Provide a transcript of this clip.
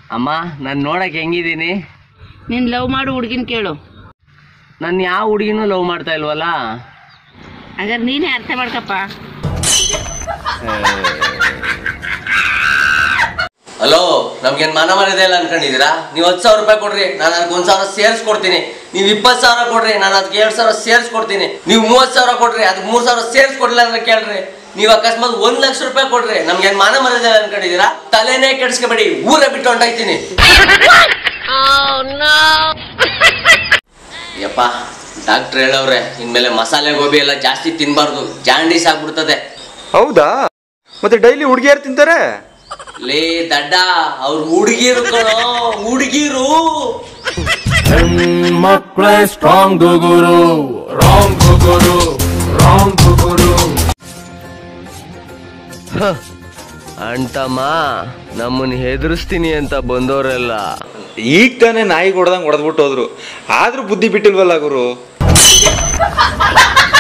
ಅಮ್ಮ ನಾನು ನೋಡಕ್ಕೆ ಹೆಂಗಿದ್ದೀನಿ? ನೀನು ಲವ್ ಮಾಡು ಹುಡುಗಿನ ಕೇಳು. ನಾನು ಯಾವ ಹುಡುಗಿನೂ ಲವ್ ಮಾಡ್ತಾ ಇಲ್ವಲ್ಲ. ಹಾಗಾದ್ರೆ ನೀನೇ ಅರ್ಥ ಮಾಡ್ಕಪ್ಪ. ಹಲೋ, ನಮ್ಗೇನು ಮನ ಮರ್ಯಾದೆ ಇಲ್ಲ ಅನ್ಕೊಂಡಿದ್ದೀರಾ? ನೀವು 10,000 ರೂಪಾಯಿ ಕೊಡ್ರಿ, ನಾನು ಅದಕ್ಕೆ 1,000 ಸೇರಿಸ್ಕೊಡ್ತೀನಿ. ನೀವು 20,000 ಕೊಡ್ರಿ, ನಾನು ಅದಕ್ಕೆ 2,000 ಸೇರಿಸ್ಕೊಡ್ತೀನಿ. ನೀವು 30,000 ಕೊಡ್ರಿ, ಅದಕ್ಕೆ 3,000 ಸೇರಿಸ್ಕೊಡ್ಲಿಲ್ಲ ಅಂದ್ರೆ ಕೇಳ್ರಿ. ನೀವು ಅಕಸ್ಮಾತ್ 1,00,000 ರೂಪಾಯಿ ಕೊಡ್ರಿ, ನಮ್ಗೇನು ಮನ ಮರ್ಯಾದೆ ಇಲ್ಲ ಅನ್ಕೊಂಡಿದ್ದೀರಾ? ತಲೆನೇ ಕೆಡಿಸ್ಕೊಬೇಡಿ, ಊರೇ ಬಿಟ್ಟು ಹೊಂಟಾಯ್ತೀನಿ. ಯಪ್ಪ, ಡಾಕ್ಟ್ರ್ ಹೇಳವ್ರೆ ಇನ್ಮೇಲೆ ಮಸಾಲೆ ಗೋಬಿ ಎಲ್ಲ ಜಾಸ್ತಿ ತಿನ್ಬಾರ್ದು, ಜಾಂಡೀಸ್ ಆಗ್ಬಿಡ್ತದೆ. ಹೌದಾ? ಮತ್ತೆ ಡೈಲಿ ಹುಡುಗಿಯರು ತಿಂತಾರೆ? ಲೇ ದಡ್ಡ, ಅವ್ರು ಹುಡುಗಿರು ಕಣೋ, ಹುಡುಗಿರು. ಮಕ್ಕಳೇ ಸ್ಟ್ರಾಂಗ್ ಗುರು, ರಾಂಗ್ ಗುರು, ರಾಂಗ್ ಗುರು. ಅಂಟಮ್ಮ, ನಮ್ಮನ್ನ ಹೆದರ್ಸ್ತೀನಿ ಅಂತ ಬಂದವರೆಲ್ಲ ಈಗ ತಾನೇ ನಾಯಿ ಹೊಡೆದಂಗೆ ಹೊಡೆದ್ಬಿಟ್ಟು ಹೋದ್ರು, ಆದ್ರೂ ಬುದ್ಧಿ ಬಿಟ್ಟಿಲ್ವಲ್ಲ ಗುರು.